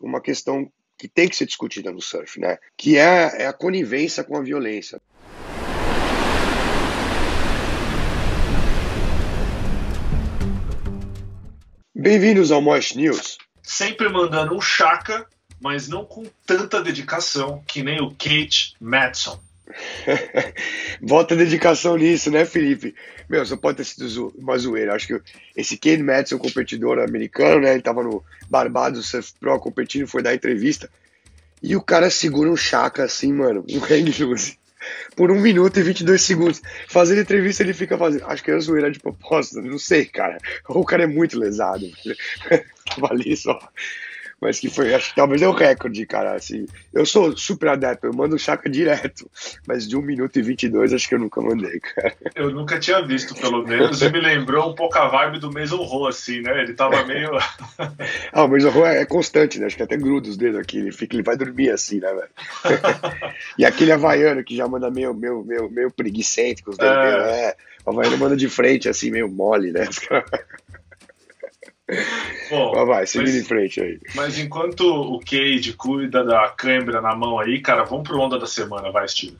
uma questão que tem que ser discutida no surf, né? Que é a conivência com a violência. Bem-vindos ao Mosh News. Sempre mandando um chaca, mas não com tanta dedicação que nem o Kate Madsen. Bota dedicação nisso, né, Felipe? Meu, só pode ter sido uma zoeira. Acho que esse Kate Madsen, competidor americano, né? Ele tava no Barbados Surf Pro competindo, foi dar entrevista. E o cara segura um chaca assim, mano, um hang loose, por 1 minuto e 22 segundos. Fazendo entrevista, ele fica fazendo. Acho que era zoeira de propósito, não sei, cara. Ou o cara é muito lesado. Tava ali só. Mas que foi, acho que talvez é o recorde, cara. Assim, eu sou super adepto, eu mando chaca direto. Mas de 1 minuto e 22, acho que eu nunca mandei, cara. Eu nunca tinha visto, pelo menos, e me lembrou um pouco a vibe do Mason Ho, assim, né? Ele tava meio. Ah, o Mason Ho é constante, né? Acho que até gruda os dedos aqui. Ele vai dormir assim, né, velho? E aquele havaiano que já manda meio preguicente, com os dedos meio. O havaiano manda de frente, assim, meio mole, né? Bom, mas vai, seguindo em frente aí. Mas enquanto o Cade cuida da câimbra na mão aí, cara, vamos pro Onda da Semana, vai, Steve.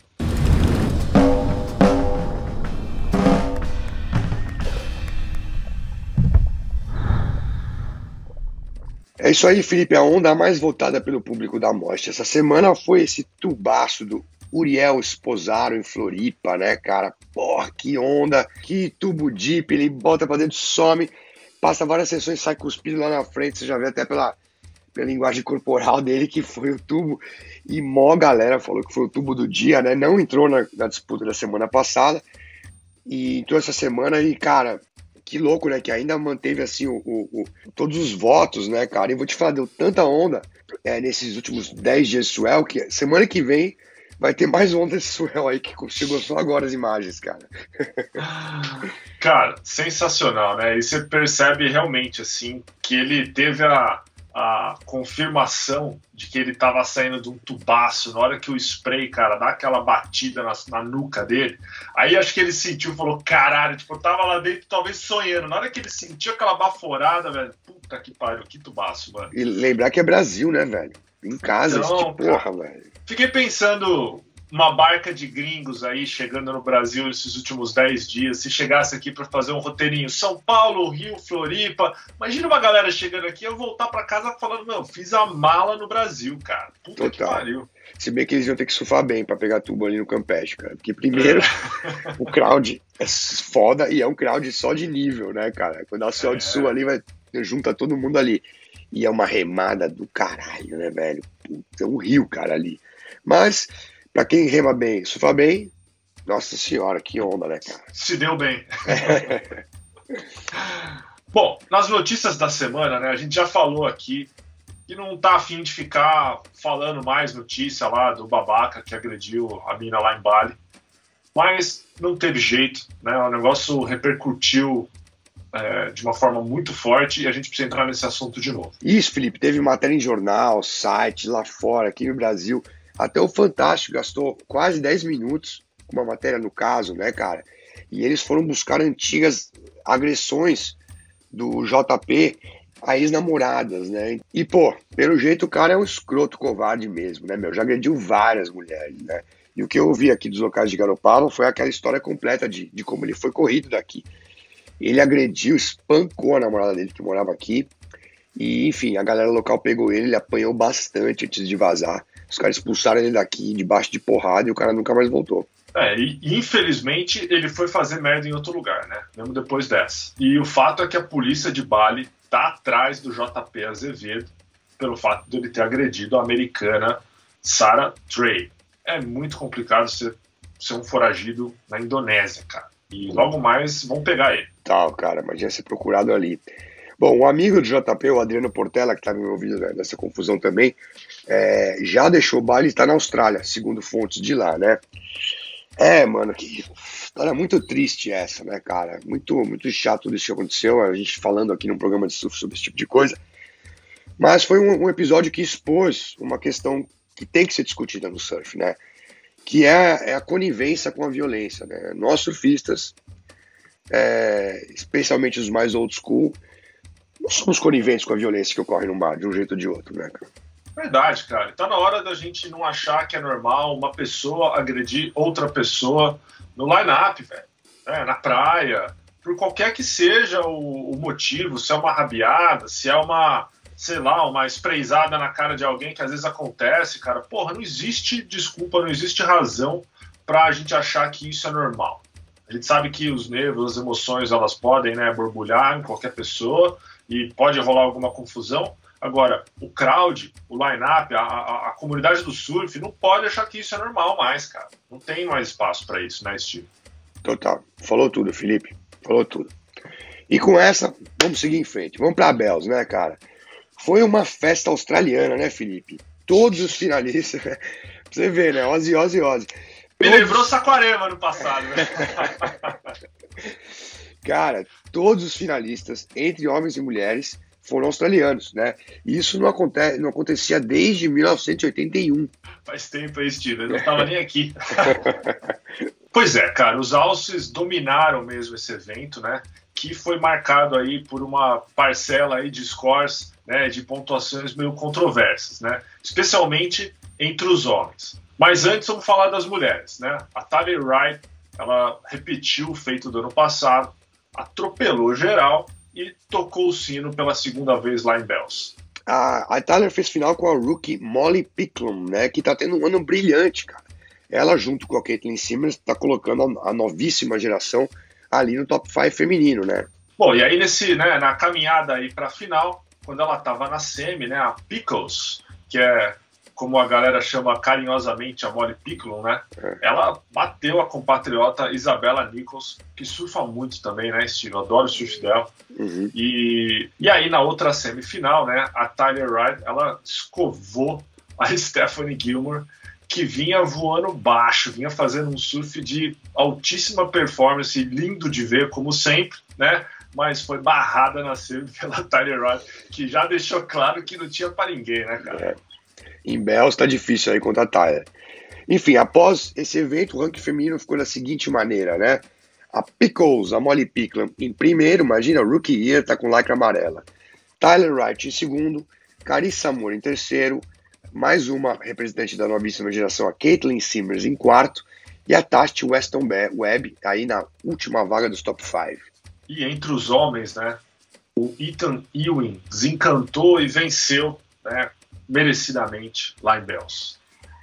É isso aí, Felipe. A onda mais votada pelo público da Mosh essa semana foi esse tubaço do Uriel Esposaro em Floripa, né, cara? Porra, que onda, que tubo deep, ele bota pra dentro, some, passa várias sessões, sai cuspido lá na frente, você já vê até pela linguagem corporal dele que foi o tubo, e mó galera falou que foi o tubo do dia, né? Não entrou na disputa da semana passada, e entrou essa semana e, cara, que louco, né? Que ainda manteve, assim, todos os votos, né, cara? E vou te falar, deu tanta onda nesses últimos 10 dias de swell, que semana que vem vai ter mais onda desse swell aí, que chegou só agora as imagens, cara. Cara, sensacional, né? E você percebe realmente, assim, que ele teve a confirmação de que ele estava saindo de um tubaço na hora que o spray, cara, dá aquela batida na nuca dele. Aí acho que ele sentiu e falou, caralho, tipo, eu tava lá dentro talvez sonhando. Na hora que ele sentiu aquela baforada, velho, puta que pariu, que tubaço, mano. E lembrar que é Brasil, né, velho? Em casa, então, esse tipo, porra, velho. Fiquei pensando, uma barca de gringos aí chegando no Brasil esses últimos 10 dias, se chegasse aqui para fazer um roteirinho São Paulo, Rio, Floripa, imagina uma galera chegando aqui, eu voltar para casa falando, meu, fiz a mala no Brasil, cara. Puta que pariu. Se bem que eles iam ter que surfar bem para pegar tubo ali no Campeche, cara. Porque primeiro, o crowd é foda e é um crowd só de nível, né, cara? Quando dá o céu de sul ali, junta todo mundo ali. E é uma remada do caralho, né, velho? Puta, é um rio, cara, ali. Mas, pra quem rema bem, surfa bem, nossa senhora, que onda, né, cara? Se deu bem. Bom, nas notícias da semana, né, a gente já falou aqui que não tá afim de ficar falando mais notícia lá do babaca que agrediu a mina lá em Bali. Mas não teve jeito, né? O negócio repercutiu de uma forma muito forte e a gente precisa entrar nesse assunto de novo. Isso, Felipe, teve matéria em jornal, site, lá fora, aqui no Brasil. Até o Fantástico gastou quase 10 minutos com uma matéria no caso, né, cara? E eles foram buscar antigas agressões do JP a ex-namoradas, né? E, pô, pelo jeito o cara é um escroto covarde mesmo, né, meu? Já agrediu várias mulheres, né? E o que eu ouvi aqui dos locais de Garopaba foi aquela história completa de como ele foi corrido daqui. Ele agrediu, espancou a namorada dele que morava aqui. E, enfim, a galera local pegou ele apanhou bastante antes de vazar. Os caras expulsaram ele daqui, debaixo de porrada, e o cara nunca mais voltou. E infelizmente ele foi fazer merda em outro lugar, né? Mesmo depois dessa. E o fato é que a polícia de Bali tá atrás do JP Azevedo pelo fato de ele ter agredido a americana Sarah Trey. É muito complicado ser um foragido na Indonésia, cara. E logo mais vão pegar ele. Cara, mas ia ser procurado ali. Bom, um amigo do JP, o Adriano Portela, que estava envolvido nessa confusão também, já deixou o Bali e está na Austrália, segundo fontes de lá, né? Mano, que história muito triste essa, né, cara? Muito, muito chato tudo isso que aconteceu, a gente falando aqui num programa de surf sobre esse tipo de coisa. Mas foi um episódio que expôs uma questão que tem que ser discutida no surf, né? Que é a conivência com a violência, né? Nós surfistas, especialmente os mais old school, nós somos coniventes com a violência que ocorre no mar, de um jeito ou de outro, né, cara? Verdade, cara. Tá na hora da gente não achar que é normal uma pessoa agredir outra pessoa no line-up, velho. Na praia, por qualquer que seja o motivo, se é uma rabiada, se é uma, sei lá, uma sprayzada na cara de alguém que às vezes acontece, cara. Porra, não existe desculpa, não existe razão pra gente achar que isso é normal. A gente sabe que os nervos, as emoções, elas podem, né, borbulhar em qualquer pessoa e pode rolar alguma confusão. Agora, o crowd, o line-up, a comunidade do surf não pode achar que isso é normal mais, cara. Não tem mais espaço para isso, né, Steve? Total. Falou tudo, Felipe. Falou tudo. E com essa, vamos seguir em frente. Vamos para a Bells, né, cara? Foi uma festa australiana, né, Felipe? Todos os finalistas. Pra você ver, né? Ozzy. Me lembrou Saquarema no passado, né? Cara, todos os finalistas, entre homens e mulheres, foram australianos, né? E isso não acontecia desde 1981. Faz tempo aí, Steve. Eu não estava nem aqui. Pois é, cara, os Aussies dominaram mesmo esse evento, né? Que foi marcado aí por uma parcela aí de scores, né? De pontuações meio controversas, né? Especialmente entre os homens. Mas antes vamos falar das mulheres, né? A Tyler Wright, ela repetiu o feito do ano passado, atropelou geral e tocou o sino pela segunda vez lá em Bells. A Tyler fez final com a rookie Molly Picklum, né? Que tá tendo um ano brilhante, cara. Ela, junto com a Caitlin Simmons, tá colocando a novíssima geração ali no top 5 feminino, né? Bom, e aí na caminhada aí pra final, quando ela tava na semi, né? A Pickles, que é como a galera chama carinhosamente a Molly Picklum, né? Ela bateu a compatriota Isabella Nichols, que surfa muito também, né, Steve? Eu adoro o surf dela. Uhum. E aí, na outra semifinal, né, a Tyler Wright, ela escovou a Stephanie Gilmore, que vinha voando baixo, vinha fazendo um surf de altíssima performance, lindo de ver, como sempre, né? Mas foi barrada na semi pela Tyler Wright, que já deixou claro que não tinha para ninguém, né, cara? Em Bells tá difícil aí contra a Tyler. Enfim, após esse evento, o ranking feminino ficou da seguinte maneira, né? A Pickles, a Molly Picklum, em primeiro, imagina, Rookie Year, tá com lycra amarela. Tyler Wright em segundo, Carissa Moore em terceiro, mais uma representante da novíssima geração, a Caitlin Simmons em quarto, e a Tati Weston Webb aí na última vaga dos top 5. E entre os homens, né? O Ethan Ewing desencantou e venceu, né? Merecidamente lá em Bells.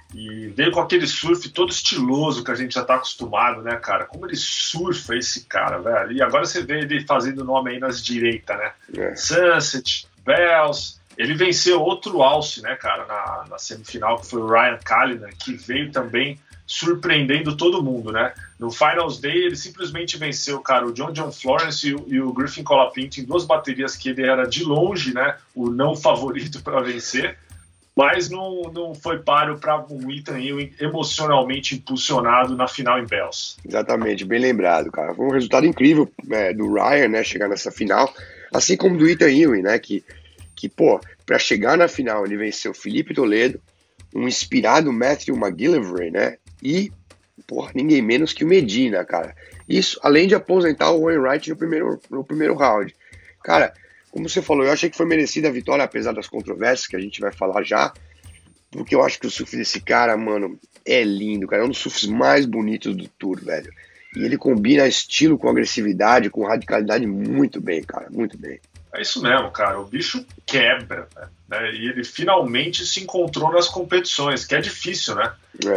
E veio com aquele surf todo estiloso que a gente já tá acostumado, né, cara? Como ele surfa esse cara, velho. E agora você vê ele fazendo nome aí nas direitas, né? Sunset, Bells. Ele venceu outro alce, né, cara, na semifinal, que foi o Ryan Callanan, que veio também surpreendendo todo mundo, né? No Finals Day, ele simplesmente venceu, cara, o John Florence e o Griffin Colapinto em duas baterias que ele era de longe, né, o não favorito para vencer. Mas não foi páreo para o Ethan Ewing emocionalmente impulsionado na final em Bells. Exatamente, bem lembrado, cara. Foi um resultado incrível do Ryan, né, chegar nessa final, assim como do Ethan Ewing, né, que pô, para chegar na final ele venceu Felipe Toledo, um inspirado Matthew McGillivray, né, e, porra, ninguém menos que o Medina, cara. Isso, além de aposentar o Wainwright no primeiro round. Cara, como você falou, eu achei que foi merecida a vitória, apesar das controvérsias que a gente vai falar já, porque eu acho que o surf desse cara, mano, é lindo, cara. É um dos surfs mais bonitos do Tour, velho. E ele combina estilo com agressividade, com radicalidade muito bem, cara, muito bem. É isso mesmo, cara. O bicho quebra, né? E ele finalmente se encontrou nas competições, que é difícil, né?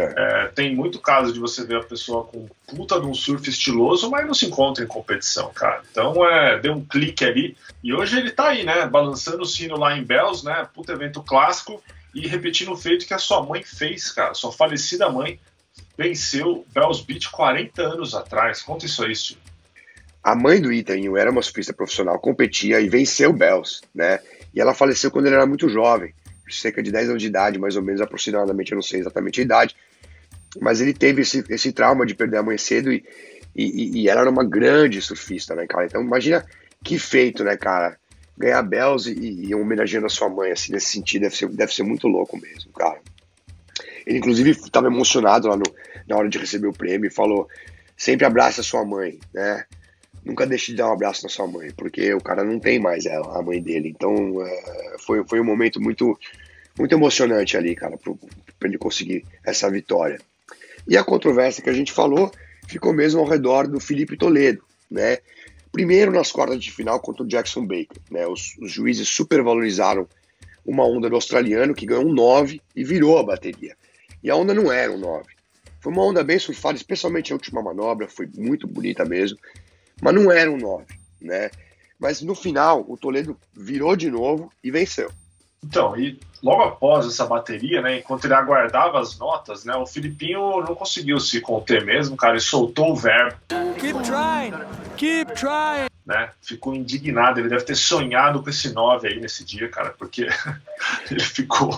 Tem muito caso de você ver a pessoa com puta de um surf estiloso, mas não se encontra em competição, cara. Então, deu um clique ali. E hoje ele tá aí, né? Balançando o sino lá em Bells, né? Puta evento clássico. E repetindo o feito que a sua mãe fez, cara. Sua falecida mãe venceu Bells Beach 40 anos atrás. Conta isso aí, Steve. A mãe do Ethan Ewing era uma surfista profissional, competia e venceu Bells, né? E ela faleceu quando ele era muito jovem, cerca de 10 anos de idade, mais ou menos, aproximadamente, eu não sei exatamente a idade. Mas ele teve esse trauma de perder a mãe cedo e ela era uma grande surfista, né, cara? Então imagina que feito, né, cara? Ganhar Bells e homenageando a sua mãe, assim, nesse sentido, deve ser muito louco mesmo, cara. Ele, inclusive, estava emocionado lá na hora de receber o prêmio e falou: sempre abraça a sua mãe, né? Nunca deixe de dar um abraço na sua mãe, porque o cara não tem mais a mãe dele. Então, foi um momento muito, muito emocionante ali, cara, pra ele conseguir essa vitória. E a controvérsia que a gente falou ficou mesmo ao redor do Felipe Toledo, né? Primeiro nas quartas de final contra o Jackson Baker, né? Os juízes supervalorizaram uma onda do australiano que ganhou um 9 e virou a bateria. E a onda não era um 9. Foi uma onda bem surfada, especialmente a última manobra, foi muito bonita mesmo, mas não era um 9, né? Mas no final, o Toledo virou de novo e venceu. Então, e logo após essa bateria, né, enquanto ele aguardava as notas, né, o Filipinho não conseguiu se conter mesmo, cara, ele soltou o verbo. Keep trying, keep trying. Né, ficou indignado, ele deve ter sonhado com esse 9 aí nesse dia, cara, porque ele ficou...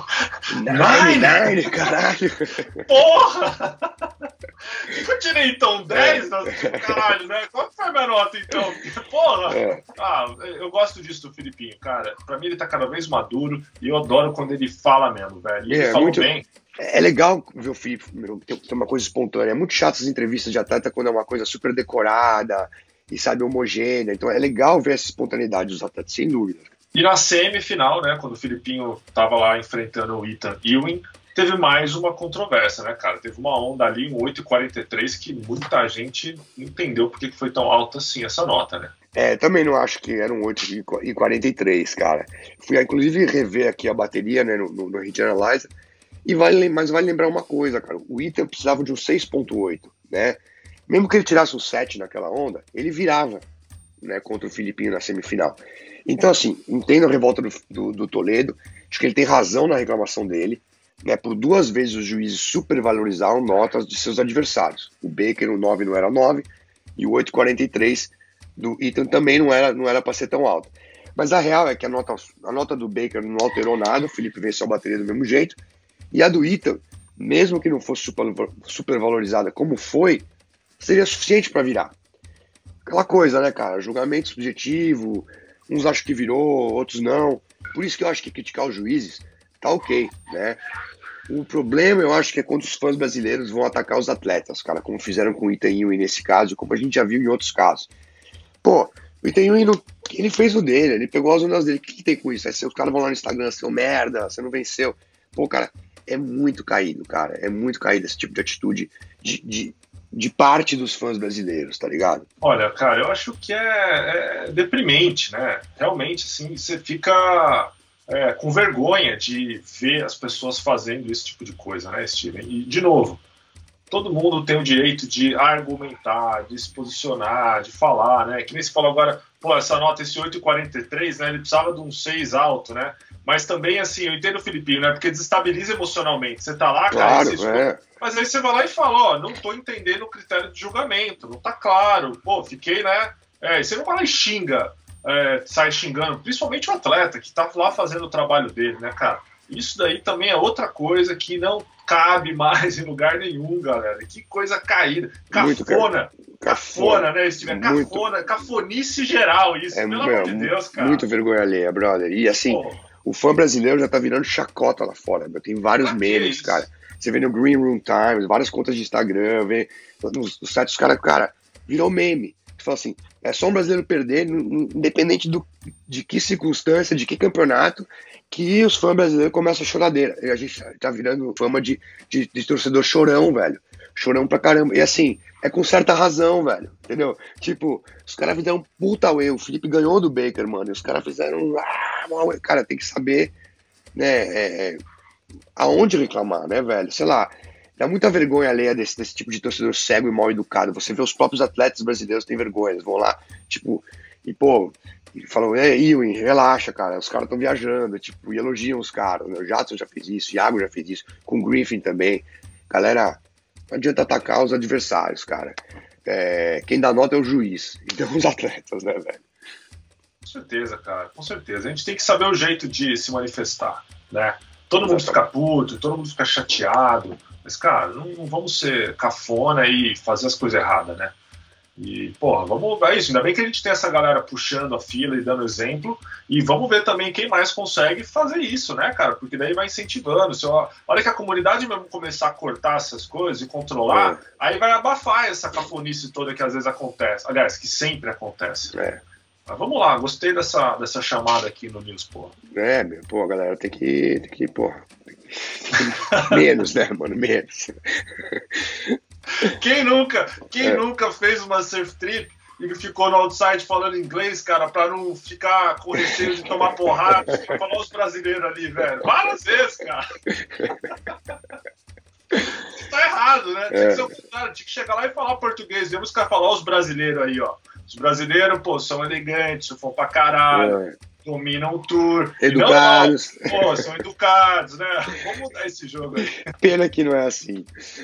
Nine, caralho! Porra! Eu tirei então 10, caralho, né? Qual foi a minha nota então? Porra! Eu gosto disso do Filipinho, cara. Pra mim ele tá cada vez maduro e eu adoro quando ele fala mesmo, velho. E ele falou muito bem. É legal ver o Felipe ter uma coisa espontânea. É muito chato essas entrevistas de atleta quando é uma coisa super decorada e, sabe, homogênea. Então é legal ver essa espontaneidade dos atletas, sem dúvida. E na semifinal, né, quando o Filipinho tava lá enfrentando o Ethan Ewing, teve mais uma controvérsia, né, cara? Teve uma onda ali, um 8,43, que muita gente não entendeu por que foi tão alta assim essa nota, né? Também não acho que era um 8,43, cara. Fui, inclusive, rever aqui a bateria, né, no Hit Analyzer, mas vale lembrar uma coisa, cara. O Ethan precisava de um 6,8, né? Mesmo que ele tirasse um 7 naquela onda, ele virava, né, contra o Filipinho na semifinal. Então, assim, entendo a revolta do Toledo, acho que ele tem razão na reclamação dele, né, por 2 vezes os juízes supervalorizaram notas de seus adversários. O Baker, o 9 não era 9, e o 8,43 do Ethan também não era para ser tão alto. Mas a real é que a nota do Baker não alterou nada, o Felipe venceu a bateria do mesmo jeito, e a do Ethan, mesmo que não fosse supervalorizada como foi, seria suficiente para virar. Aquela coisa, né, cara, julgamento subjetivo, uns acham que virou, outros não. Por isso que eu acho que criticar os juízes tá ok, né? O problema, eu acho que é quando os fãs brasileiros vão atacar os atletas, cara, como fizeram com o Ethan Ewing nesse caso, como a gente já viu em outros casos. Pô, o Ethan Ewing, ele fez o dele, ele pegou as ondas dele. O que tem com isso? Aí os caras vão lá no Instagram, seu merda, você não venceu. Pô, cara, é muito caído, cara. É muito caído esse tipo de atitude de parte dos fãs brasileiros, tá ligado? Olha, cara, eu acho que é deprimente, né? Realmente, assim, você fica com vergonha de ver as pessoas fazendo esse tipo de coisa, né, Steven? E, de novo, todo mundo tem o direito de argumentar, de se posicionar, de falar, né? Que nem se falou agora, pô, essa nota, esse 8,43, né? Ele precisava de um 6 alto, né? Mas também, assim, eu entendo o Filipinho, né? Porque desestabiliza emocionalmente. Você tá lá, cara, claro, mas aí você vai lá e fala, ó, não tô entendendo o critério de julgamento, não tá claro. Pô, fiquei, né? E você não vai lá e xinga, sai xingando, principalmente o atleta que tá lá fazendo o trabalho dele, né, cara? Isso daí também é outra coisa que não cabe mais em lugar nenhum, galera. Que coisa caída. Cafona, né, Steven? Cafonice geral, isso, pelo amor de Deus, cara. Muito vergonha alheia, brother. E assim, o fã brasileiro já tá virando chacota lá fora. Tem vários memes, cara. Você vê no Green Room Times, várias contas de Instagram, vê nos sites dos caras, cara, virou meme. Você fala assim, é só um brasileiro perder, independente de que circunstância, de que campeonato, que os fãs brasileiros começam a choradeira. E a gente tá virando fama de torcedor chorão, velho. Chorão pra caramba. E assim, é com certa razão, velho. Entendeu? Tipo, os caras fizeram um puta erro. O Felipe ganhou do Baker, mano. E os caras fizeram... Cara, tem que saber, né, aonde reclamar, né, velho? Sei lá, dá muita vergonha alheia desse tipo de torcedor cego e mal educado. Você vê os próprios atletas brasileiros têm vergonha. Eles vão lá, tipo... E, pô... E falam, Ewing, relaxa, cara, os caras estão viajando, tipo, e elogiam os caras, né? O Jadson já fez isso, o Iago já fez isso, com o Griffin também. Galera, não adianta atacar os adversários, cara. Quem dá nota é o juiz, e não os atletas, né, velho? Com certeza, cara, com certeza. A gente tem que saber o jeito de se manifestar, né? Todo mundo fica puto, todo mundo fica chateado, mas, cara, não vamos ser cafona e fazer as coisas erradas, né? E, porra, é isso, ainda bem que a gente tem essa galera puxando a fila e dando exemplo, e vamos ver também quem mais consegue fazer isso, né, cara, porque daí vai incentivando, a hora que a comunidade mesmo começar a cortar essas coisas e controlar, aí vai abafar essa cafonice toda que às vezes acontece, aliás, que sempre acontece. Mas vamos lá, gostei dessa chamada aqui no News, pô. Meu, pô, galera, tem que pô. Menos, né, mano? Menos. Quem nunca fez uma surf trip e ficou no outside falando inglês, cara, pra não ficar com receio de tomar porrada, pra falar os brasileiros ali, velho? Várias vezes, cara. Tá errado, né? Tinha que ser o contrário, tinha que chegar lá e falar português. Vamos ficar falar os brasileiros aí, ó. Os brasileiros, pô, são elegantes, são pra caralho, dominam o tour. Educados. Não, pô, são educados, né? Vamos mudar esse jogo aí. Pena que não é assim.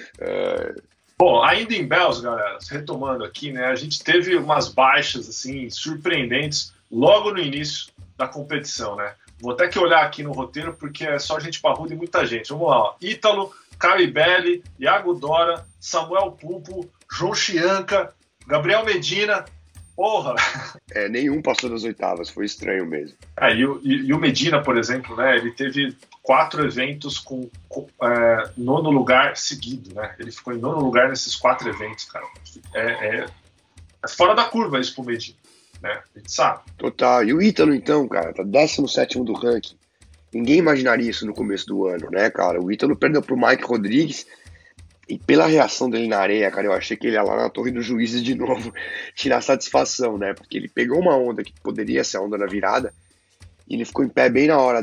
Bom, ainda em Bells, galera, retomando aqui, né? A gente teve umas baixas, assim, surpreendentes logo no início da competição, né? Vou até que olhar aqui no roteiro, porque é só gente parruda e muita gente. Vamos lá, ó. Ítalo, Caio Belli, Iago Dora, Samuel Pupo, João Chianca, Gabriel Medina. Porra! Nenhum passou das oitavas, foi estranho mesmo. E o Medina, por exemplo, né? Ele teve 4 eventos com nono lugar seguido, né? Ele ficou em nono lugar nesses 4 eventos, cara. É fora da curva isso pro Medina, né? A gente sabe. Total. E o Ítalo, então, cara, tá 17º do ranking. Ninguém imaginaria isso no começo do ano, né, cara? O Ítalo perdeu pro Mike Rodrigues. E pela reação dele na areia, cara, eu achei que ele ia lá na Torre dos Juízes de novo tirar satisfação, né? Porque ele pegou uma onda que poderia ser a onda da virada e ele ficou em pé bem na hora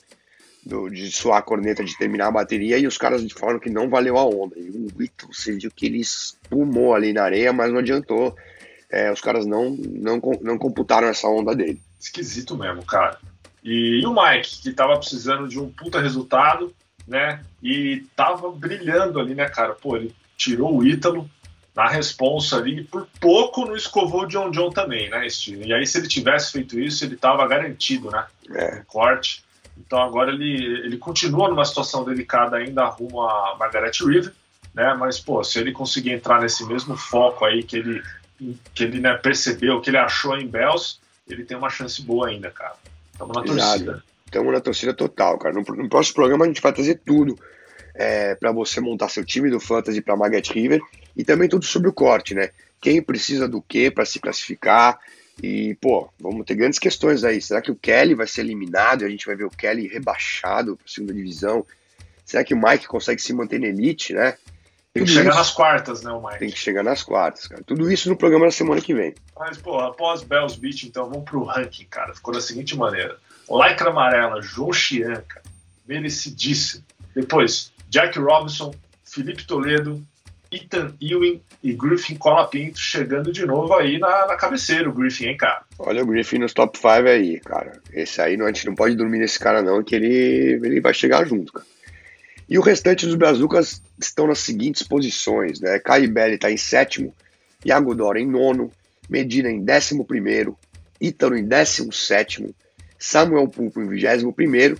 de soar a corneta, de terminar a bateria, e os caras falaram que não valeu a onda. E o Ítalo, você viu que ele espumou ali na areia, mas não adiantou. Os caras não computaram essa onda dele. Esquisito mesmo, cara. E o Mike, que tava precisando de um puta resultado, né? E tava brilhando ali, né, cara? Pô, ele tirou o Ítalo na responsa ali, e por pouco não escovou o John também, né, Steve? E aí, se ele tivesse feito isso, ele tava garantido, né? No corte. Então agora ele continua numa situação delicada ainda rumo a Margaret River, né? Mas, pô, se ele conseguir entrar nesse mesmo foco aí que ele né, percebeu, que ele achou em Bells, ele tem uma chance boa ainda, cara. Estamos na torcida. Estamos na torcida total, cara. No próximo programa a gente vai trazer tudo para você montar seu time do Fantasy para Margaret River e também tudo sobre o corte, né? Quem precisa do quê para se classificar e, pô, vamos ter grandes questões aí. Será que o Kelly vai ser eliminado e a gente vai ver o Kelly rebaixado para a segunda divisão? Será que o Mike consegue se manter na elite, né? Tem que chegar nas quartas, né, o Mike? Tem que chegar nas quartas, cara. Tudo isso no programa da semana que vem. Mas, pô, após Bells Beach, então, vamos pro ranking, cara. Ficou da seguinte maneira. Lycra Amarela, João Chianca, merecidíssimo. Depois, Jack Robinson, Felipe Toledo, Ethan Ewing e Griffin Colapinto chegando de novo aí na cabeceira, o Griffin, hein, cara? Olha o Griffin nos top 5 aí, cara. Esse aí a gente não pode dormir nesse cara não, que ele vai chegar junto, cara. E o restante dos brazucas estão nas seguintes posições, né? Caio Belli está em 7º, Iago Dora em 9º, Medina em 11º, Ítalo em 17º, Samuel Pupo em 21º,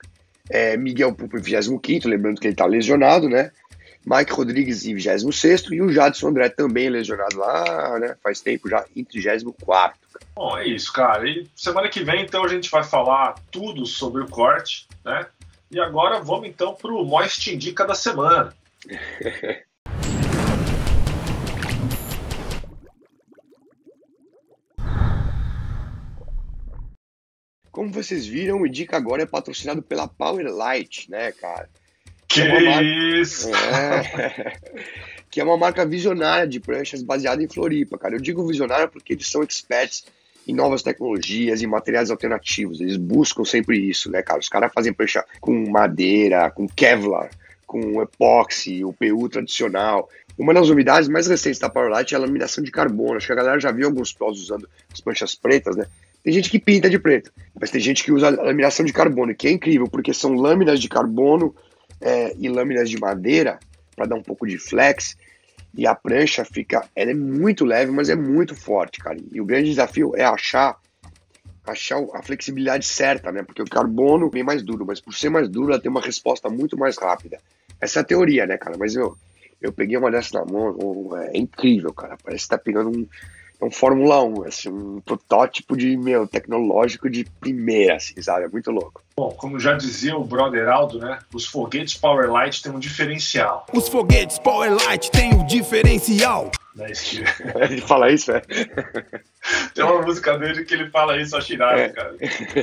Miguel Pupo em 25º, lembrando que ele está lesionado, né? Mike Rodrigues em 26º e o Jadson André também lesionado lá, né? Faz tempo já, em 34º. Bom, é isso, cara. E semana que vem, então, a gente vai falar tudo sobre o corte, né? E agora vamos, então, pro Moist Indica da semana. Como vocês viram, o Indica agora é patrocinado pela Power Light, né, cara? Que isso! Que é uma marca visionária de pranchas baseada em Floripa, cara. Eu digo visionária porque eles são experts em novas tecnologias e materiais alternativos. Eles buscam sempre isso, né, cara? Os caras fazem prancha com madeira, com Kevlar, com epóxi, o PU tradicional. Uma das novidades mais recentes da Powerlight é a laminação de carbono. Acho que a galera já viu alguns pros usando as pranchas pretas, né? Tem gente que pinta de preto, mas tem gente que usa a laminação de carbono, que é incrível, porque são lâminas de carbono e lâminas de madeira para dar um pouco de flex. E a prancha ela é muito leve, mas é muito forte, cara. E o grande desafio é achar a flexibilidade certa, né? Porque o carbono é bem mais duro, mas por ser mais duro, ela tem uma resposta muito mais rápida. Essa é a teoria, né, cara? Mas eu peguei uma dessa na mão, é incrível, cara. Parece que tá pegando um Fórmula 1, assim, um protótipo tecnológico de primeira, assim, sabe? É muito louco. Bom, como já dizia o brother Aldo, né? Os foguetes Powerlight têm um diferencial. Os foguetes Powerlight têm um diferencial. né, Steve? Ele fala isso, é? Tem uma música dele que ele fala isso, acho irado, cara.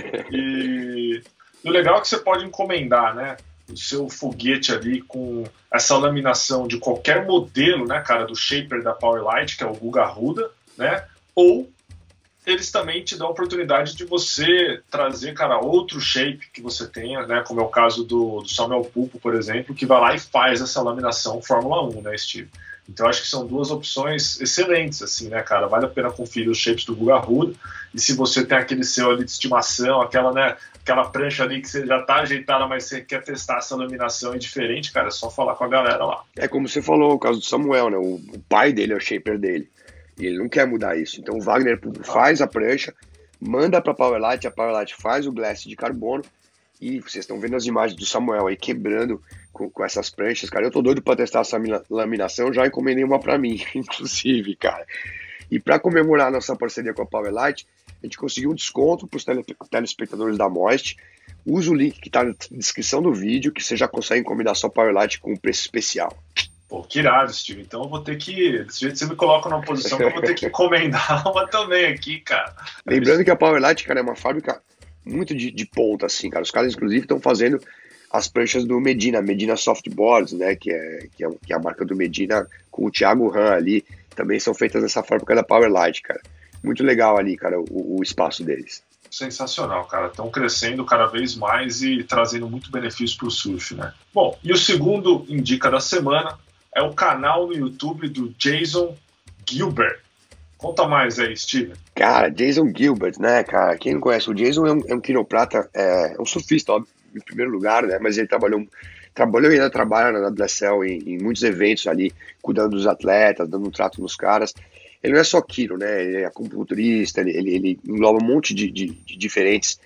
E o legal é que você pode encomendar, né, o seu foguete ali com essa laminação de qualquer modelo, né, cara, do shaper da Powerlite, que é o Guga Ruda, né, ou eles também te dão a oportunidade de você trazer, cara, outro shape que você tenha, né, como é o caso do Samuel Pulpo, por exemplo, que vai lá e faz essa laminação Fórmula 1, né, Steve? Então acho que são duas opções excelentes, assim, né, cara? Vale a pena conferir os shapes do Guga Ruda, e se você tem aquele seu ali de estimação, aquela prancha ali que você já tá ajeitada, mas você quer testar essa laminação é diferente, cara, é só falar com a galera lá. É como você falou, o caso do Samuel, né? O pai dele é o shaper dele. E ele não quer mudar isso. Então o Wagner faz a prancha, manda para a Powerlite, a Powerlite faz o glass de carbono, e vocês estão vendo as imagens do Samuel aí quebrando com essas pranchas, cara. Eu tô doido para testar essa laminação, já encomendei uma para mim, inclusive, cara. E para comemorar a nossa parceria com a Powerlite, a gente conseguiu um desconto para os telespectadores da Most. Usa o link que está na descrição do vídeo, que você já consegue encomendar sua Powerlite com um preço especial. Pô, que irado, Steve. Então eu vou ter que... Desse jeito você me coloca numa posição que eu vou ter que encomendar uma também aqui, cara. Lembrando que a Powerlite, cara, é uma fábrica muito de ponta, assim, cara. Os caras, inclusive, estão fazendo as pranchas do Medina Softboards, né, que é a marca do Medina, com o Thiago Han ali, também são feitas nessa fábrica da Powerlite, cara. Muito legal ali, cara, o espaço deles. Sensacional, cara. Estão crescendo cada vez mais e trazendo muito benefício para o surf, né? Bom, e o segundo indica da semana é o canal no YouTube do Jason Gilbert. Conta mais aí, Steven. Cara, Jason Gilbert, né, cara? Quem não conhece, o Jason é um quiroprata, é um surfista, óbvio, em primeiro lugar, né? Mas ele trabalhou e ainda trabalha na WSL em muitos eventos ali, cuidando dos atletas, dando um trato nos caras. Ele não é só quiro, né? Ele é acupunturista, ele engloba um monte de diferentes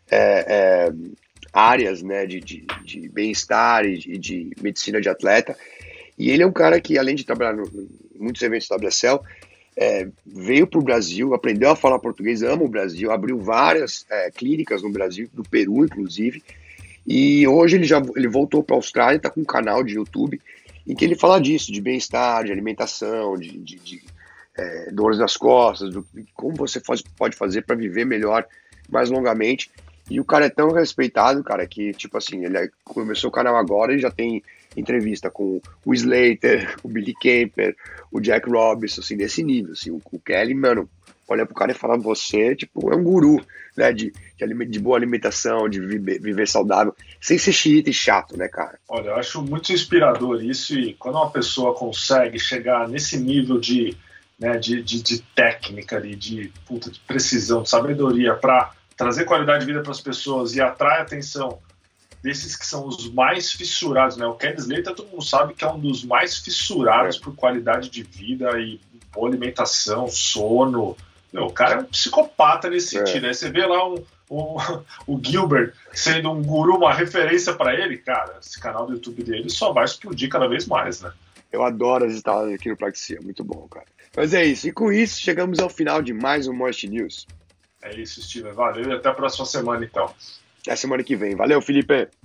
áreas, né? De bem-estar e de medicina de atleta. E ele é um cara que, além de trabalhar em muitos eventos da WSL, veio para o Brasil, aprendeu a falar português, ama o Brasil, abriu várias clínicas no Brasil, no Peru, inclusive. E hoje ele voltou para a Austrália, está com um canal de YouTube em que ele fala disso, de bem-estar, de alimentação, de dores nas costas, como você pode fazer para viver melhor, mais longamente. E o cara é tão respeitado, cara, que, tipo assim, ele começou o canal agora e já tem entrevista com o Slater, o Billy Kemper, o Jack Robinson, assim, desse nível, assim. O Kelly, mano, olha pro cara e fala, você, tipo, é um guru, né, de boa alimentação, de viver saudável, sem ser xiita e chato, né, cara? Olha, eu acho muito inspirador isso, e quando uma pessoa consegue chegar nesse nível de técnica ali, de precisão, de sabedoria para trazer qualidade de vida para as pessoas e atrai a atenção desses que são os mais fissurados, né? O Kelly Slater, todo mundo sabe que é um dos mais fissurados por qualidade de vida e boa alimentação, sono. Meu, o cara é um psicopata nesse sentido. Aí você vê lá o Gilbert sendo um guru, uma referência para ele, cara, esse canal do YouTube dele só vai explodir cada vez mais, né? Eu adoro as instalações aqui no Praxia, muito bom, cara. Mas é isso, e com isso chegamos ao final de mais um Most News. É isso, Steven. Valeu e até a próxima semana, então. Até semana que vem. Valeu, Felipe!